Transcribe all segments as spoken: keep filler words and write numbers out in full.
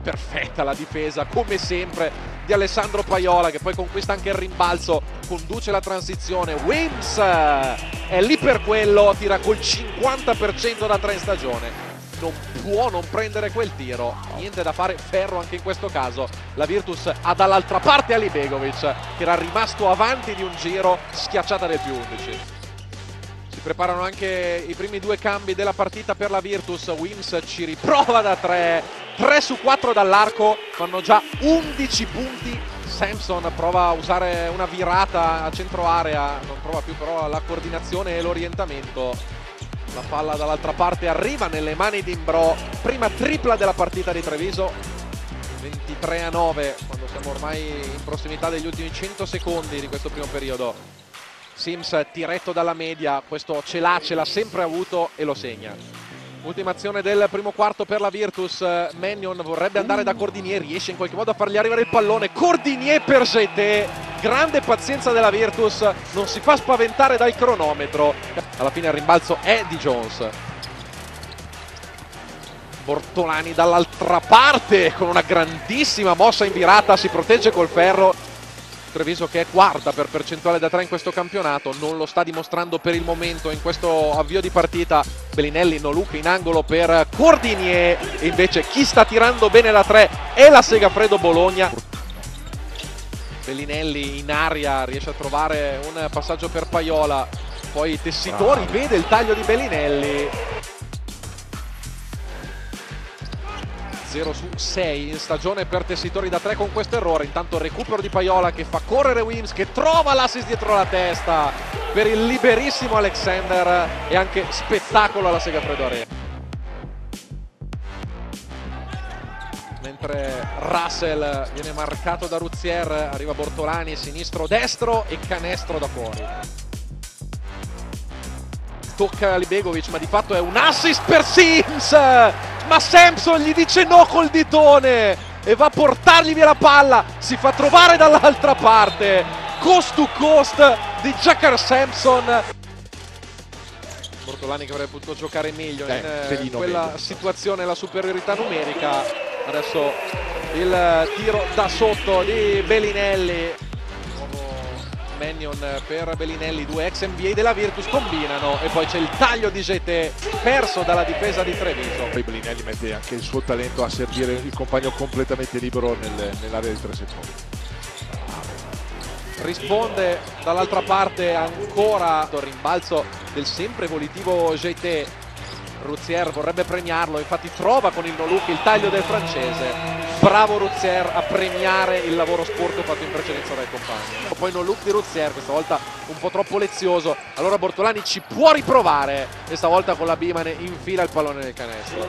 perfetta la difesa, come sempre, di Alessandro Paiola, che poi conquista anche il rimbalzo, conduce la transizione. Wims è lì per quello, tira col cinquanta per cento da tre in stagione. Non può non prendere quel tiro, niente da fare, ferro anche in questo caso. La Virtus ha dall'altra parte Ali Begovic, che era rimasto avanti di un giro, schiacciata del più undici. Si preparano anche i primi due cambi della partita per la Virtus. Wims ci riprova da tre, tre su quattro dall'arco, fanno già undici punti. Sampson prova a usare una virata a centro area, non trova più però la coordinazione e l'orientamento. La palla dall'altra parte arriva nelle mani di Imbro, prima tripla della partita di Treviso, ventitré a nove, quando siamo ormai in prossimità degli ultimi cento secondi di questo primo periodo. Sims diretto dalla media, questo ce l'ha, ce l'ha sempre avuto e lo segna. Ultima azione del primo quarto per la Virtus. Mannion vorrebbe andare da Cordinier, riesce in qualche modo a fargli arrivare il pallone. Cordinier per G T, grande pazienza della Virtus, non si fa spaventare dal cronometro. Alla fine il rimbalzo è di Jones. Bortolani dall'altra parte con una grandissima mossa in virata, si protegge col ferro. Treviso che è quarta per percentuale da tre in questo campionato, non lo sta dimostrando per il momento in questo avvio di partita. Bellinelli, Noluk in angolo per Cordinier, e invece chi sta tirando bene da tre è la Segafredo Bologna. Bellinelli in aria riesce a trovare un passaggio per Paiola, poi Tessitori vede il taglio di Bellinelli. zero su sei in stagione per Tessitori da tre con questo errore. Intanto recupero di Paiola che fa correre Wims, che trova l'assist dietro la testa per il liberissimo Alexander, e anche spettacolo alla Segafredo Arena. Mentre Russell viene marcato da Ruzier, arriva Bortolani, sinistro destro e canestro da fuori. Tocca Ali Begovic, ma di fatto è un assist per Sims, ma Sampson gli dice no col ditone e va a portargli via la palla. Si fa trovare dall'altra parte, coast to coast di Jakar Sampson. Bortolani che avrebbe potuto giocare meglio eh, in, in quella meglio. situazione, la superiorità numerica. Adesso il tiro da sotto di Bellinelli. Mannion per Bellinelli, due ex N B A della Virtus combinano e poi c'è il taglio di G T perso dalla difesa di Treviso. Poi Bellinelli mette anche il suo talento a servire il compagno completamente libero nel, nell'area di tre secondi. Risponde dall'altra parte ancora il rimbalzo del sempre volitivo G T. Ruzier vorrebbe premiarlo, infatti trova con il Noluk il taglio del francese. Bravo Ruzier a premiare il lavoro sporco fatto in precedenza dai compagni. Poi Noluk di Ruzier, questa volta un po' troppo lezioso. Allora Bortolani ci può riprovare, e stavolta con la Bimane infila il pallone nel canestro.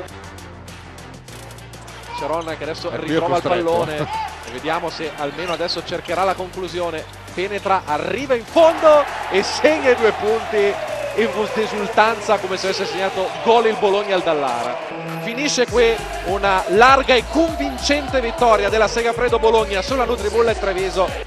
Ceron che adesso ritrova il pallone e vediamo se almeno adesso cercherà la conclusione. Penetra, arriva in fondo e segna i due punti in esultanza, come se avesse segnato gol il Bologna al Dallara. Finisce qui una larga e convincente vittoria della Segafredo Bologna sulla Nutribullet Treviso.